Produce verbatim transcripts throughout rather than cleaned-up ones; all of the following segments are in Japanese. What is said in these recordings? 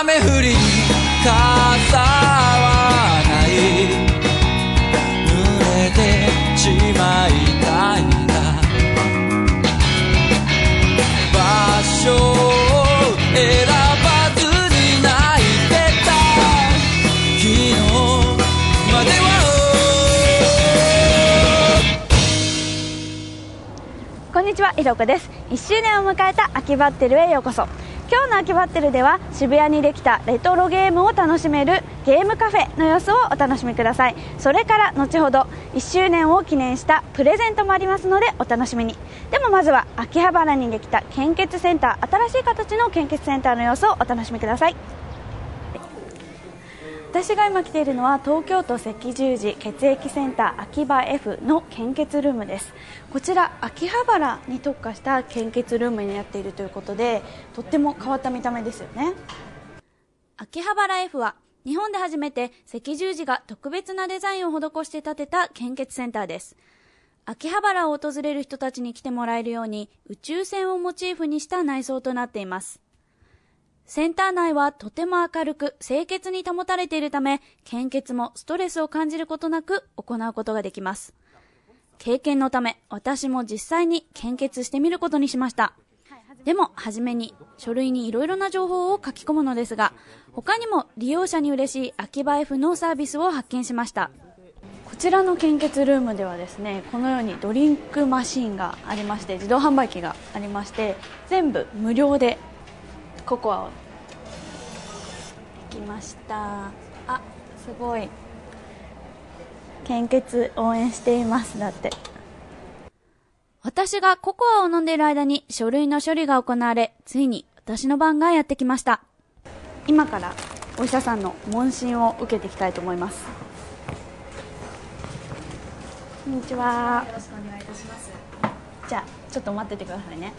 雨降り傘はない濡れてしまいたいんだ場所を選ばずに泣いてた昨日まではこんにちは、ひろこです。いっしゅうねんを迎えた秋バッテルへようこそ。今日の秋バッテルでは渋谷にできたレトロゲームを楽しめるゲームカフェの様子をお楽しみください。それから後ほどいっしゅうねんを記念したプレゼントもありますのでお楽しみに。でもまずは秋葉原にできた献血センター、新しい形の献血センターの様子をお楽しみください。私が今来ているのは東京都赤十字血液センター秋葉 F の献血ルームです。こちら秋葉原に特化した献血ルームになっているということで、とっても変わった見た目ですよね。秋葉原 F は日本で初めて赤十字が特別なデザインを施して建てた献血センターです。秋葉原を訪れる人たちに来てもらえるように宇宙船をモチーフにした内装となっています。センター内はとても明るく清潔に保たれているため、献血もストレスを感じることなく行うことができます。経験のため私も実際に献血してみることにしました。でもはじめに書類にいろいろな情報を書き込むのですが、他にも利用者に嬉しい秋葉 F のサービスを発見しました。こちらの献血ルームではですね、このようにドリンクマシーンがありまして、自動販売機がありまして、全部無料でココアをできました。あ、すごい。献血応援していますだって。私がココアを飲んでいる間に書類の処理が行われ、ついに私の番がやってきました。今からお医者さんの問診を受けていきたいと思います。こんにちは。 よろしくお願いいたします。 じゃあちょっと待っててくださいね。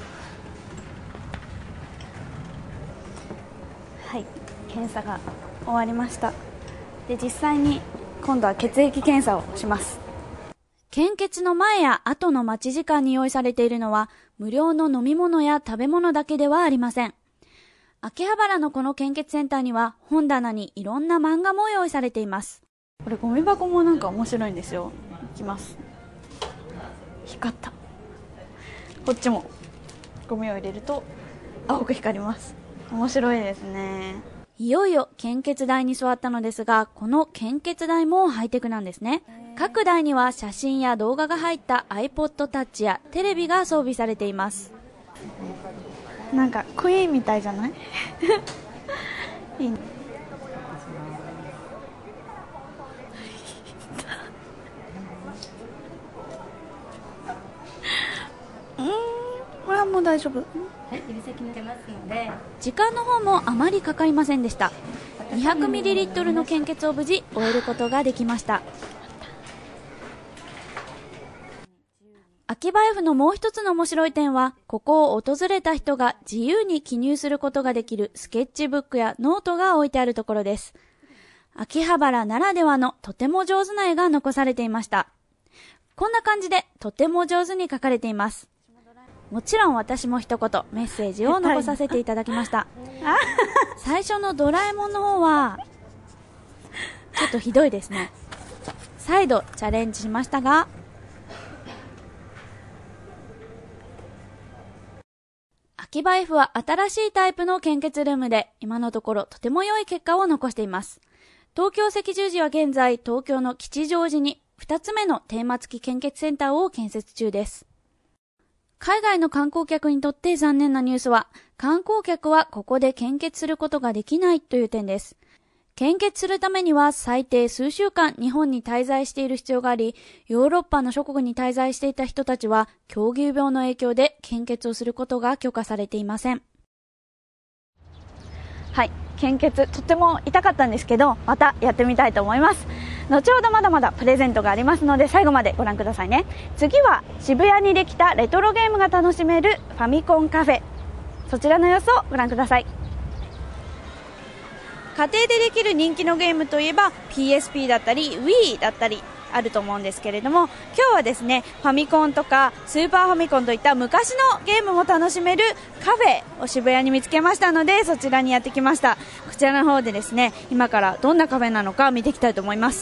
はい、検査が終わりました。で、実際に今度は血液検査をします。献血の前や後の待ち時間に用意されているのは無料の飲み物や食べ物だけではありません。秋葉原のこの献血センターには本棚にいろんな漫画も用意されています。これゴミ箱もなんか面白いんですよ。いきます。光った。こっちもゴミを入れると青く光ります。面白いですね。いよいよ献血台に座ったのですが、この献血台もハイテクなんですね。各台には写真や動画が入った iPod Touch やテレビが装備されています。なんかクイーンみたいじゃないいいね。これはもう大丈夫。 はい、指先に出ますので。 時間の方もあまりかかりませんでした。にひゃくミリリットル の献血を無事終えることができました。秋葉 F のもう一つの面白い点は、ここを訪れた人が自由に記入することができるスケッチブックやノートが置いてあるところです。秋葉原ならではのとても上手な絵が残されていました。こんな感じでとても上手に描かれています。もちろん私も一言メッセージを残させていただきました。最初のドラえもんの方はちょっとひどいですね。再度チャレンジしましたが、秋葉 F は新しいタイプの献血ルームで今のところとても良い結果を残しています。東京赤十字は現在東京の吉祥寺にふたつめのテーマ付き献血センターを建設中です。海外の観光客にとって残念なニュースは、観光客はここで献血することができないという点です。献血するためには最低数週間日本に滞在している必要があり、ヨーロッパの諸国に滞在していた人たちは狂牛病の影響で献血をすることが許可されていません。はい、献血とっても痛かったんですけど、またやってみたいと思います。後ほどまだまだプレゼントがありますので最後までご覧くださいね。次は渋谷にできたレトロゲームが楽しめるファミコンカフェ、そちらの様子をご覧ください。家庭でできる人気のゲームといえば ピーエスピー だったり Wii だったりあると思うんですけれども、今日はですねファミコンとかスーパーファミコンといった昔のゲームも楽しめるカフェを渋谷に見つけましたので、そちらにやってきました。こちらの方でですね今からどんなカフェなのか見ていきたいと思います。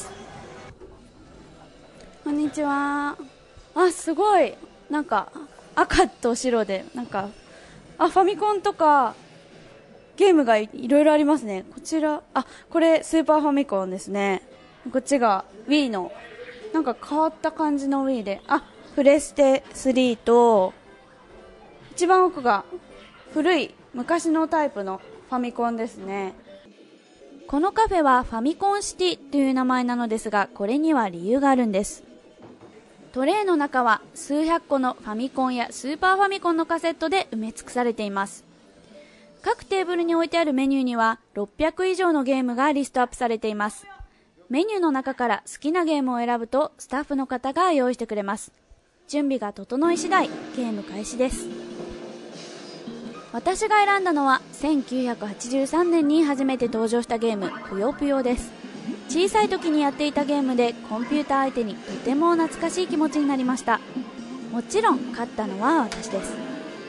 こんにちは。あ、すごいなんか赤と白でなんかあファミコンとかゲームがいろいろありますね。こちらあこれスーパーファミコンですね。こっちが Wii のなんか変わった感じの Wii で、あプレステスリーと一番奥が古い昔のタイプのファミコンですね。このカフェはファミコンシティという名前なのですが、これには理由があるんです。トレイの中は数百個のファミコンやスーパーファミコンのカセットで埋め尽くされています。各テーブルに置いてあるメニューにはろっぴゃく以上のゲームがリストアップされています。メニューの中から好きなゲームを選ぶとスタッフの方が用意してくれます。準備が整い次第ゲーム開始です。私が選んだのはせんきゅうひゃくはちじゅうさんねんに初めて登場したゲームぷよぷよです。小さい時にやっていたゲームでコンピューター相手にとても懐かしい気持ちになりました。もちろん勝ったのは私です。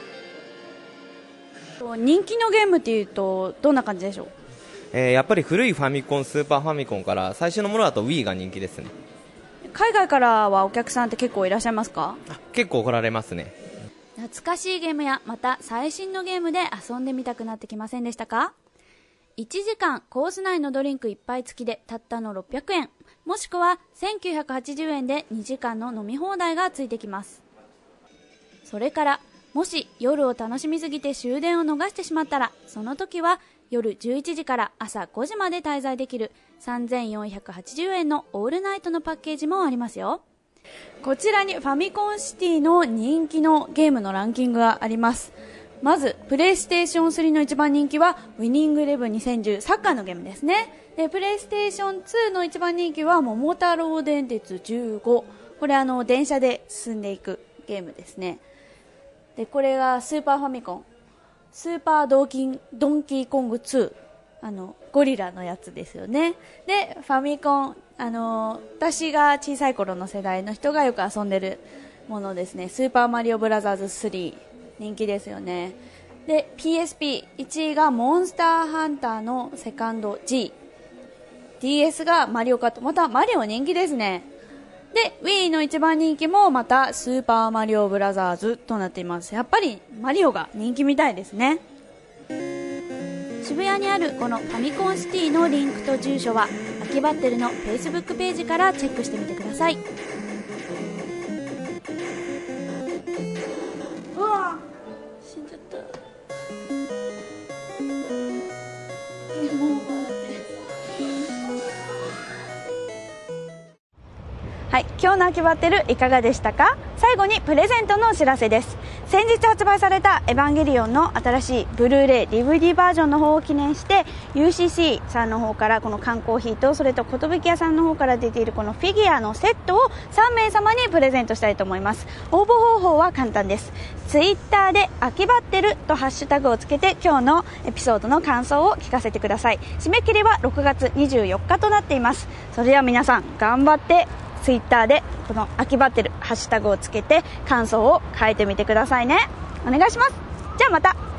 人気のゲームっていうとどんな感じでしょう？ えー、やっぱり古いファミコン、スーパーファミコンから最初のものだと Wii が人気ですね。 海外からはお客さんって結構いらっしゃいますか？ あ結構来られますね。 懐かしいゲームやまた最新のゲームで遊んでみたくなってきませんでしたか？いちじかんコース内のドリンクいっぱい付きでたったのろっぴゃくえん、もしくはせんきゅうひゃくはちじゅうえんでにじかんの飲み放題がついてきます。それからもし夜を楽しみすぎて終電を逃してしまったら、その時は夜じゅういちじから朝ごじまで滞在できるさんぜんよんひゃくはちじゅうえんのオールナイトのパッケージもありますよ。こちらにファミコンシティの人気のゲームのランキングがあります。まずプレイステーションスリーの一番人気はウィニングイレブンにせんじゅう、サッカーのゲームですね。でプレイステーションツーの一番人気は桃太郎電鉄じゅうご、これあの電車で進んでいくゲームですね。でこれがスーパーファミコンスーパードーキンドンキーコングツー、あのゴリラのやつですよね。でファミコン、あの私が小さい頃の世代の人がよく遊んでるものですね。スーパーマリオブラザーズスリー人気ですよね。で ピーエスピーいちいがモンスターハンターのセカンド G、 ディーエス がマリオカット、またマリオ人気ですね。で Wii の一番人気もまたスーパーマリオブラザーズとなっています。やっぱりマリオが人気みたいですね。渋谷にあるこのファミコンシティのリンクと住所は秋バッテルの Facebook ページからチェックしてみてください。うわ死んじゃった。はい、今日の秋バッテルいかがでしたか？最後にプレゼントのお知らせです。先日発売されたエヴァンゲリオンの新しいブルーレイ ディーブイディー バージョンの方を記念して ユーシーシー さんの方からこの缶コーヒーと、それと寿屋さんの方から出ているこのフィギュアのセットをさんめいさまにプレゼントしたいと思います。応募方法は簡単です。ツイッターで秋バッテルとハッシュタグをつけて今日のエピソードの感想を聞かせてください。締め切りはろくがつにじゅうよっかとなっています。それでは皆さん頑張ってツイッターでこの秋バッテルハッシュタグをつけて感想を書いてみてくださいね。お願いします。じゃあまた。